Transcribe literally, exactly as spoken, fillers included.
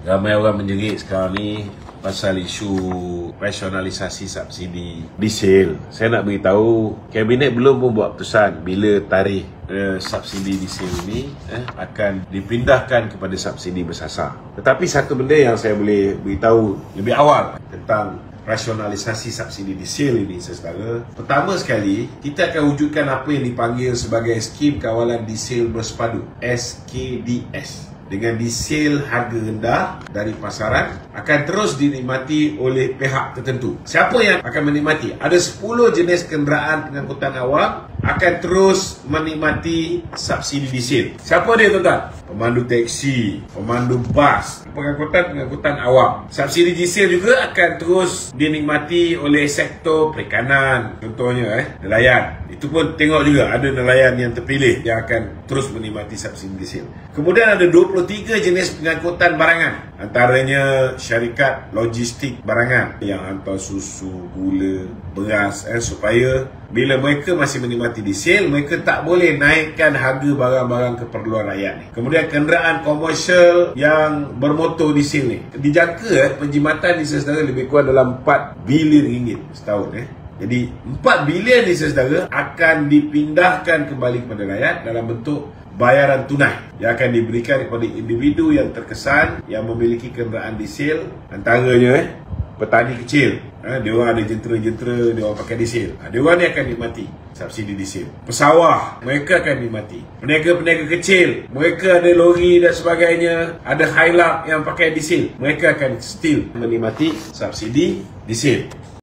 Ramai orang menjerit sekarang ni pasal isu rasionalisasi subsidi diesel. Saya nak beritahu, Kabinet belum pun buat keputusan bila tarikh eh, subsidi diesel ini eh, akan dipindahkan kepada subsidi bersasar. Tetapi satu benda yang saya boleh beritahu lebih awal tentang rasionalisasi subsidi diesel ini, saudara. Pertama sekali, kita akan wujudkan apa yang dipanggil sebagai Skim Kawalan Diesel Bersepadu, S K D S. Dengan diesel harga rendah dari pasaran akan terus dinikmati oleh pihak tertentu. Siapa yang akan menikmati? Ada sepuluh jenis kenderaan pengangkutan awam akan terus menikmati subsidi diesel. Siapa dia, tuan-tuan? Pemandu teksi, pemandu bas, pengangkutan-pengangkutan awam. Subsidi diesel juga akan terus dinikmati oleh sektor perikanan, contohnya eh, nelayan. Itu pun tengok juga ada nelayan yang terpilih yang akan terus menikmati subsidi diesel. Kemudian ada dua puluh tiga jenis pengangkutan barangan, antaranya syarikat logistik barangan yang hantar susu, gula, beras eh, supaya bila mereka masih menikmati diesel, mereka tak boleh naikkan harga barang-barang keperluan rakyat ni. Kemudian kenderaan komersial yang bermotor diesel ni, dijangka eh, penjimatan ni, saudara, lebih kurang dalam empat bilion ringgit setahun eh. Jadi empat bilion ni, saudara, akan dipindahkan kembali kepada rakyat dalam bentuk bayaran tunai yang akan diberikan kepada individu yang terkesan yang memiliki kenderaan diesel, antaranya eh, petani kecil, ha, dia orang ada jentera-jentera, dia orang pakai diesel, ha, dia orang ni akan nikmati subsidi diesel. Pesawah, mereka akan nikmati. Peniaga-peniaga kecil, mereka ada lori dan sebagainya, ada Hilux yang pakai diesel, mereka akan still menikmati subsidi diesel.